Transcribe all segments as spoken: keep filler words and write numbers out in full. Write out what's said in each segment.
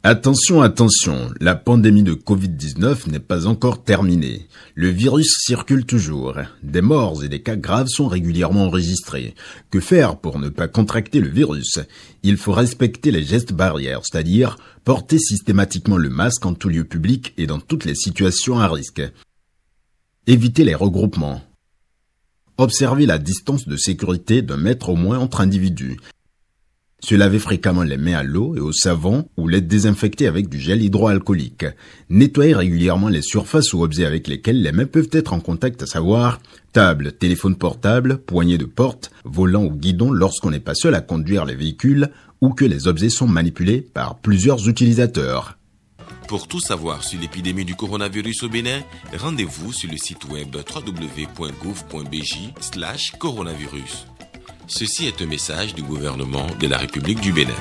Attention, attention, la pandémie de covid dix-neuf n'est pas encore terminée. Le virus circule toujours. Des morts et des cas graves sont régulièrement enregistrés. Que faire pour ne pas contracter le virus? Il faut respecter les gestes barrières, c'est-à-dire porter systématiquement le masque en tout lieu public et dans toutes les situations à risque. Éviter les regroupements. Observer la distance de sécurité d'un mètre au moins entre individus. Se laver fréquemment les mains à l'eau et au savon ou les désinfecter avec du gel hydroalcoolique. Nettoyer régulièrement les surfaces ou objets avec lesquels les mains peuvent être en contact, à savoir table, téléphone portable, poignée de porte, volant ou guidon lorsqu'on n'est pas seul à conduire les véhicules ou que les objets sont manipulés par plusieurs utilisateurs. Pour tout savoir sur l'épidémie du coronavirus au Bénin, rendez-vous sur le site web w w w point gouv point b j slash coronavirus. Ceci est un message du gouvernement de la République du Bénin.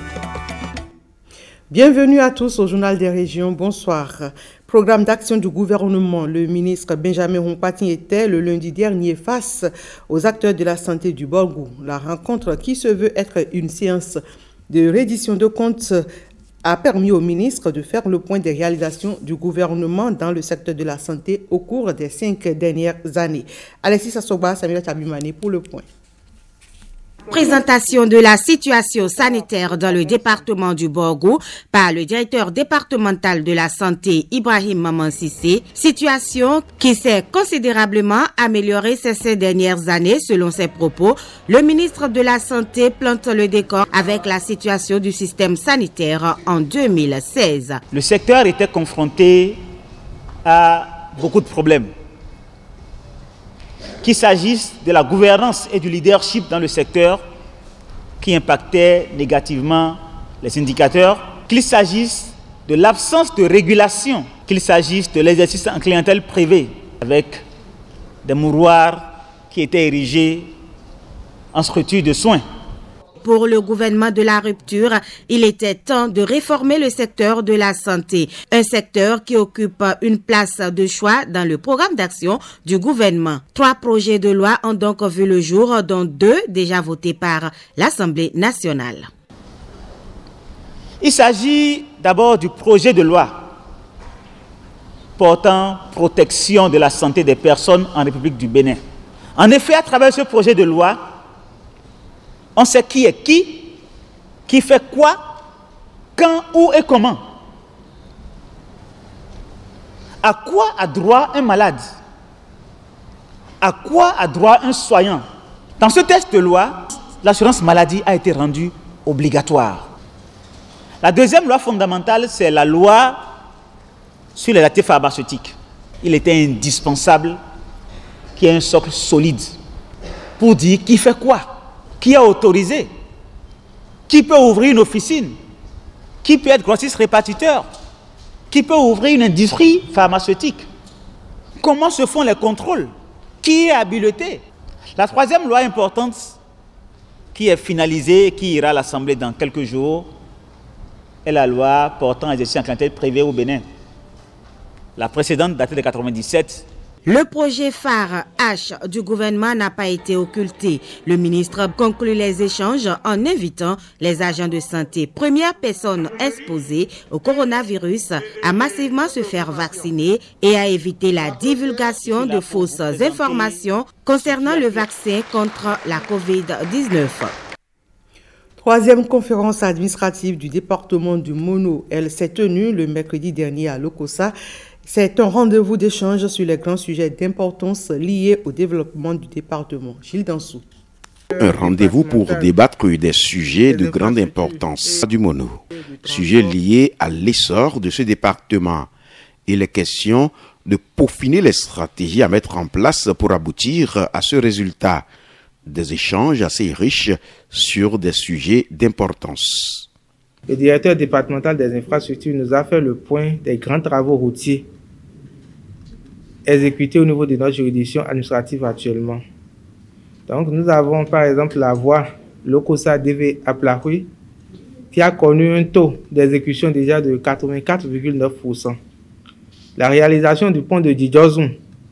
Bienvenue à tous au Journal des Régions. Bonsoir. Programme d'action du gouvernement. Le ministre Benjamin Humpati était le lundi dernier face aux acteurs de la santé du Borgou. La rencontre, qui se veut être une séance de reddition de comptes, a permis au ministre de faire le point des réalisations du gouvernement dans le secteur de la santé au cours des cinq dernières années. Alexis Assoba, Samuel Tabimane pour le point. Présentation de la situation sanitaire dans le département du Borgou par le directeur départemental de la santé Ibrahim Mamansissé, situation qui s'est considérablement améliorée ces cinq dernières années selon ses propos. Le ministre de la Santé plante le décor avec la situation du système sanitaire en deux mille seize. Le secteur était confronté à beaucoup de problèmes. Qu'il s'agisse de la gouvernance et du leadership dans le secteur qui impactait négativement les indicateurs, qu'il s'agisse de l'absence de régulation, qu'il s'agisse de l'exercice en clientèle privée avec des mouroirs qui étaient érigés en structure de soins. Pour le gouvernement de la rupture, il était temps de réformer le secteur de la santé, un secteur qui occupe une place de choix dans le programme d'action du gouvernement. Trois projets de loi ont donc vu le jour, dont deux déjà votés par l'Assemblée nationale. Il s'agit d'abord du projet de loi portant protection de la santé des personnes en République du Bénin. En effet, à travers ce projet de loi, on sait qui est qui, qui fait quoi, quand, où et comment. À quoi a droit un malade? À quoi a droit un soignant? Dans ce texte de loi, l'assurance maladie a été rendue obligatoire. La deuxième loi fondamentale, c'est la loi sur les actifs pharmaceutiques. Il était indispensable qu'il y ait un socle solide pour dire qui fait quoi. Qui a autorisé? Qui peut ouvrir une officine? Qui peut être grossiste répartiteur? Qui peut ouvrir une industrie pharmaceutique? Comment se font les contrôles? Qui est habilité? La troisième loi importante qui est finalisée et qui ira à l'Assemblée dans quelques jours est la loi portant exercice en clientèle privée au Bénin. La précédente datait de quatre-vingt-dix-sept. Le projet phare H du gouvernement n'a pas été occulté. Le ministre conclut les échanges en invitant les agents de santé, première personne exposée au coronavirus, à massivement se faire vacciner et à éviter la divulgation de fausses informations concernant le vaccin contre la covid dix-neuf. Troisième conférence administrative du département du Mono. Elle s'est tenue le mercredi dernier à Lokossa. C'est un rendez-vous d'échange sur les grands sujets d'importance liés au développement du département. Gilles Dansou. Un rendez-vous pour débattre des sujets de grande importance du Mono, sujets liés à l'essor de ce département. Il est question de peaufiner les stratégies à mettre en place pour aboutir à ce résultat. Des échanges assez riches sur des sujets d'importance. Le directeur départemental des infrastructures nous a fait le point des grands travaux routiers exécutés au niveau de notre juridiction administrative actuellement. Donc, nous avons par exemple la voie Lokossa-D V à Plahoui qui a connu un taux d'exécution déjà de quatre-vingt-quatre virgule neuf pour cent. La réalisation du pont de Djidjozou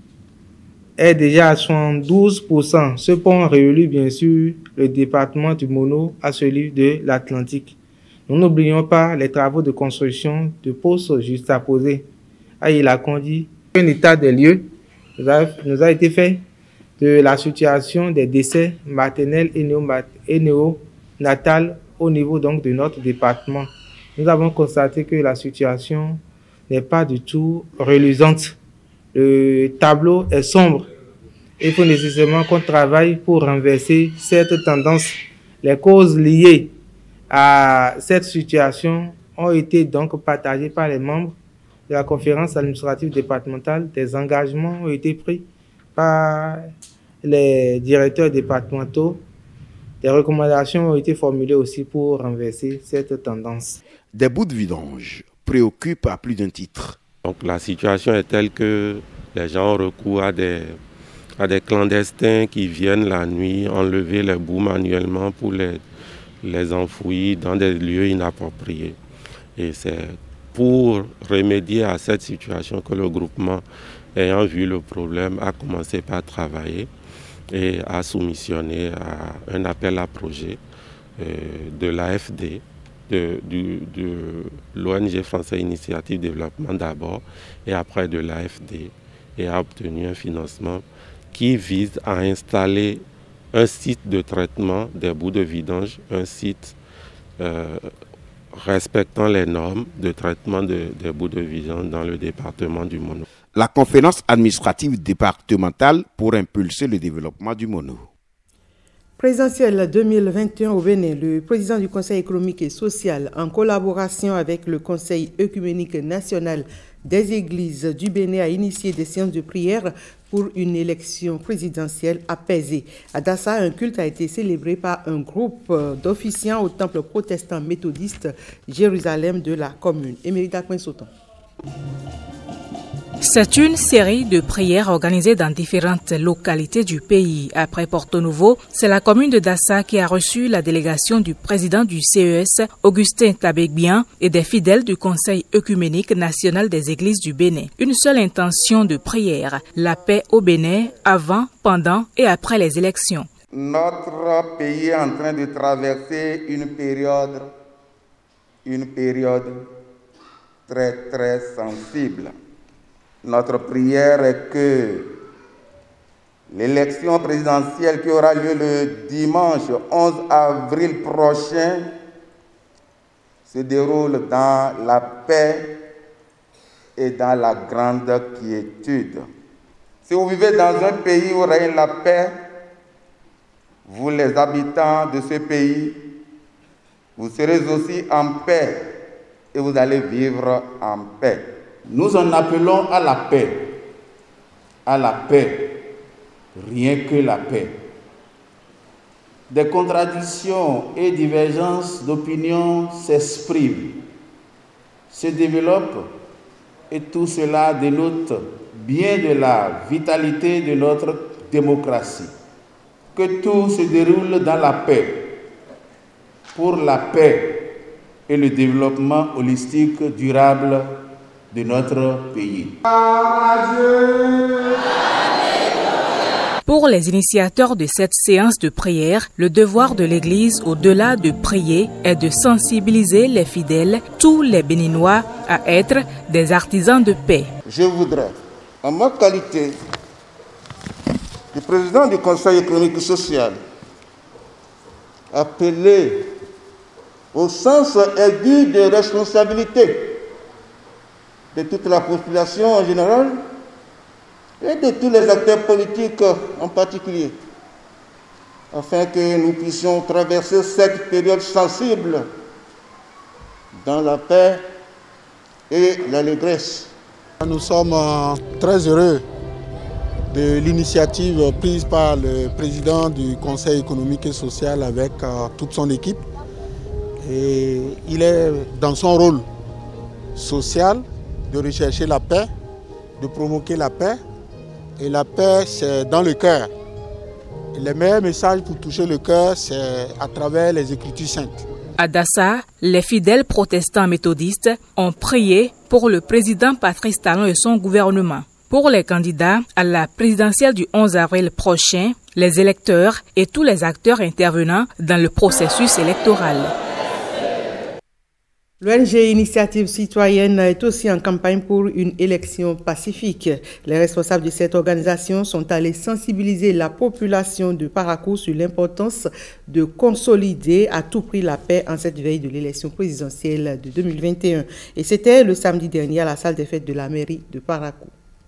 est déjà à soixante-douze pour cent. Ce pont relie bien sûr le département du Mono à celui de l'Atlantique. Nous n'oublions pas les travaux de construction de postes juxtaposés à Ilakondi. Un état des lieux nous a, nous a été fait de la situation des décès maternels et, et néonatals au niveau donc de notre département. Nous avons constaté que la situation n'est pas du tout reluisante. Le tableau est sombre. Il faut nécessairement qu'on travaille pour renverser cette tendance. Les causes liées à cette situation ont été donc partagées par les membres de la conférence administrative départementale. Des engagements ont été pris par les directeurs départementaux. Des recommandations ont été formulées aussi pour renverser cette tendance. Des bouts de vidange préoccupent à plus d'un titre. Donc la situation est telle que les gens ont recours à des, à des clandestins qui viennent la nuit enlever les bouts manuellement pour les, les enfouir dans des lieux inappropriés. Et c'est pour remédier à cette situation que le groupement, ayant vu le problème, a commencé par travailler et a soumissionné à un appel à projet euh, de l'A F D, de, de, de l'O N G Français Initiative Développement d'abord, et après de l'A F D, et a obtenu un financement qui vise à installer un site de traitement des bouts de vidange, un site euh, respectant les normes de traitement de, des bouts de vidange dans le département du Mono. La conférence administrative départementale pour impulser le développement du Mono. Présidentielle deux mille vingt et un au Bénin, le président du Conseil économique et social, en collaboration avec le Conseil œcuménique national des églises du Bénin, a initié des séances de prière pour une élection présidentielle apaisée. À Dassa, un culte a été célébré par un groupe d'officiants au temple protestant méthodiste Jérusalem de la commune. Émérita Quinsoton. C'est une série de prières organisées dans différentes localités du pays. Après Porto Novo, c'est la commune de Dassa qui a reçu la délégation du président du C E S, Augustin Tabegbian, et des fidèles du Conseil œcuménique national des églises du Bénin. Une seule intention de prière, la paix au Bénin avant, pendant et après les élections. Notre pays est en train de traverser une période, une période très très sensible. Notre prière est que l'élection présidentielle qui aura lieu le dimanche onze avril prochain se déroule dans la paix et dans la grande quiétude. Si vous vivez dans un pays où règne la paix, vous les habitants de ce pays, vous serez aussi en paix et vous allez vivre en paix. Nous en appelons à la paix, à la paix, rien que la paix. Des contradictions et divergences d'opinion s'expriment, se développent et tout cela dénote bien de la vitalité de notre démocratie. Que tout se déroule dans la paix, pour la paix et le développement holistique durable de notre pays. Pour les initiateurs de cette séance de prière, le devoir de l'Église, au-delà de prier, est de sensibiliser les fidèles, tous les Béninois, à être des artisans de paix. Je voudrais, en ma qualité de président du Conseil économique et social, appeler au sens aigu de responsabilité de toute la population en général et de tous les acteurs politiques en particulier, afin que nous puissions traverser cette période sensible dans la paix et l'allégresse. Nous sommes très heureux de l'initiative prise par le président du Conseil économique et social avec toute son équipe. Et il est dans son rôle social de rechercher la paix, de provoquer la paix. Et la paix, c'est dans le cœur. Et le meilleur message pour toucher le cœur, c'est à travers les Écritures saintes. À Dassa, les fidèles protestants méthodistes ont prié pour le président Patrice Talon et son gouvernement. Pour les candidats à la présidentielle du onze avril prochain, les électeurs et tous les acteurs intervenant dans le processus électoral. L'O N G Initiative Citoyenne est aussi en campagne pour une élection pacifique. Les responsables de cette organisation sont allés sensibiliser la population de Parakou sur l'importance de consolider à tout prix la paix en cette veille de l'élection présidentielle de deux mille vingt et un. Et c'était le samedi dernier à la salle des fêtes de la mairie de Parakou.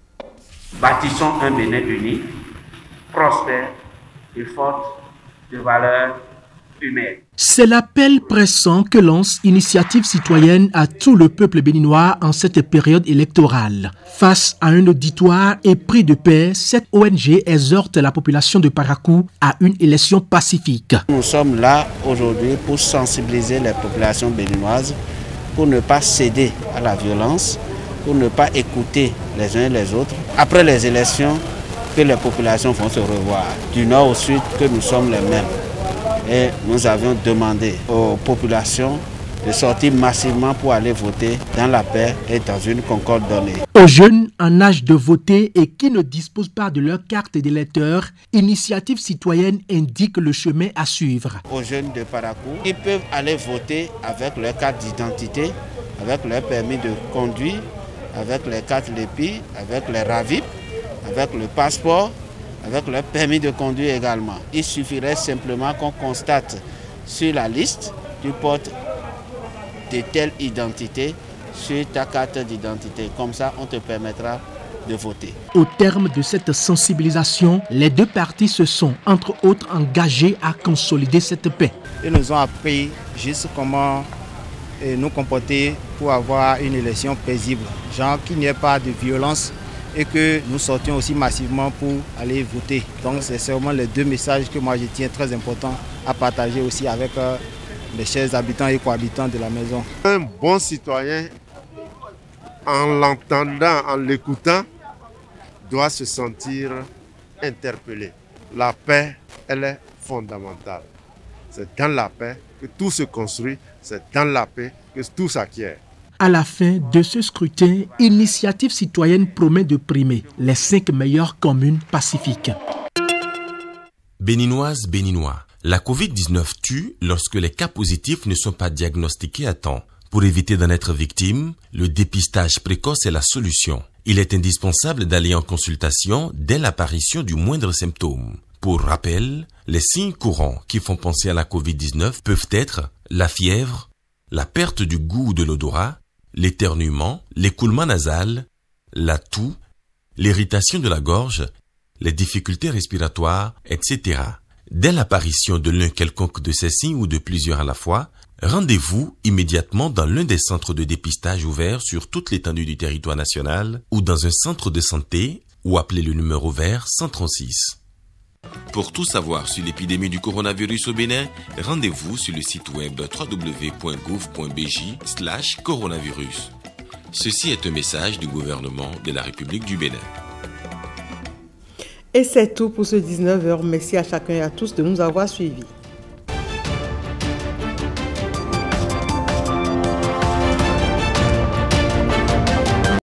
Bâtissons un Bénin uni, prospère et fort de valeurs humaines. C'est l'appel pressant que lance Initiative Citoyenne à tout le peuple béninois en cette période électorale. Face à un auditoire épris de paix, cette O N G exhorte la population de Parakou à une élection pacifique. Nous sommes là aujourd'hui pour sensibiliser les populations béninoises, pour ne pas céder à la violence, pour ne pas écouter les uns et les autres. Après les élections, que les populations vont se revoir. Du nord au sud, que nous sommes les mêmes. Et nous avions demandé aux populations de sortir massivement pour aller voter dans la paix et dans une concorde donnée. Aux jeunes en âge de voter et qui ne disposent pas de leur carte d'électeur, Initiative Citoyenne indique le chemin à suivre. Aux jeunes de Parakou, ils peuvent aller voter avec leur carte d'identité, avec leur permis de conduire, avec les cartes Lépi, avec les RAVIP, avec le passeport, avec leur permis de conduire également. Il suffirait simplement qu'on constate sur la liste, tu portes de telle identité sur ta carte d'identité. Comme ça, on te permettra de voter. Au terme de cette sensibilisation, les deux partis se sont, entre autres, engagés à consolider cette paix. Ils nous ont appris juste comment nous comporter pour avoir une élection paisible. Genre qu'il n'y ait pas de violence et que nous sortions aussi massivement pour aller voter. Donc c'est sûrement les deux messages que moi je tiens très importants à partager aussi avec euh, les chers habitants et cohabitants de la maison. Un bon citoyen, en l'entendant, en l'écoutant, doit se sentir interpellé. La paix, elle est fondamentale. C'est dans la paix que tout se construit, c'est dans la paix que tout s'acquiert. À la fin de ce scrutin, Initiative Citoyenne promet de primer les cinq meilleures communes pacifiques. Béninoises, Béninois, la covid dix-neuf tue lorsque les cas positifs ne sont pas diagnostiqués à temps. Pour éviter d'en être victime, le dépistage précoce est la solution. Il est indispensable d'aller en consultation dès l'apparition du moindre symptôme. Pour rappel, les signes courants qui font penser à la covid dix-neuf peuvent être la fièvre, la perte du goût ou de l'odorat, l'éternuement, l'écoulement nasal, la toux, l'irritation de la gorge, les difficultés respiratoires, et cetera. Dès l'apparition de l'un quelconque de ces signes ou de plusieurs à la fois, rendez-vous immédiatement dans l'un des centres de dépistage ouverts sur toute l'étendue du territoire national ou dans un centre de santé ou appelez le numéro vert cent trente-six. Pour tout savoir sur l'épidémie du coronavirus au Bénin, rendez-vous sur le site web w w w point gouv point b j slash coronavirus. Ceci est un message du gouvernement de la République du Bénin. Et c'est tout pour ce dix-neuf heures. Merci à chacun et à tous de nous avoir suivis.